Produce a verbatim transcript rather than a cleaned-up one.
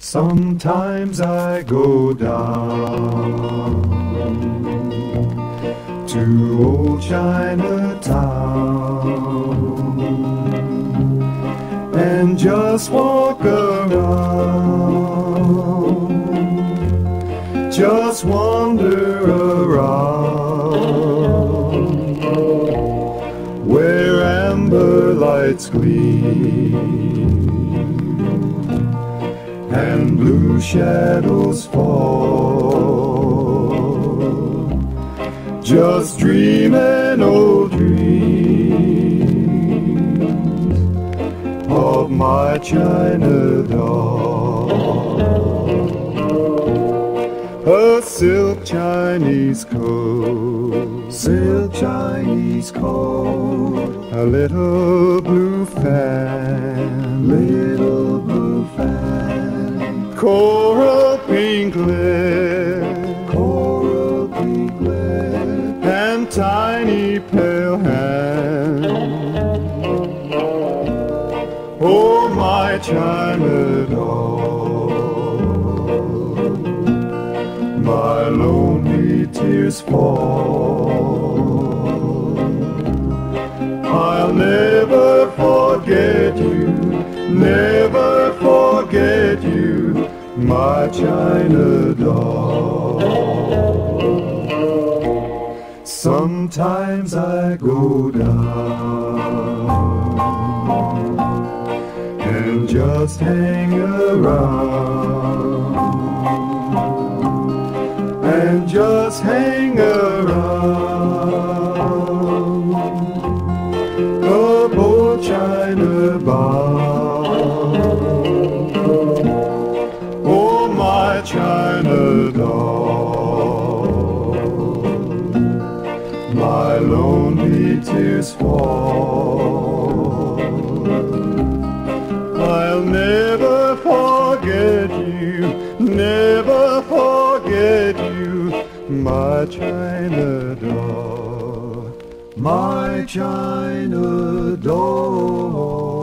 Sometimes I go down to old Chinatown and just walk around, just wander around where amber lights gleam and blue shadows fall, just dreaming old dreams of my China doll. A silk Chinese coat, silk Chinese coat, a little blue fan, little blue fan, coral pink lip, coral pink lip, and tiny pale hand. Oh, my China doll, my lonely tears fall. I'll never forget you, never forget you, my China doll. Sometimes I go down and just hang around, and just hang around the old China bound. Oh, my China doll, my lonely tears fall. I'll never forget you, never forget you, my China doll, my China doll.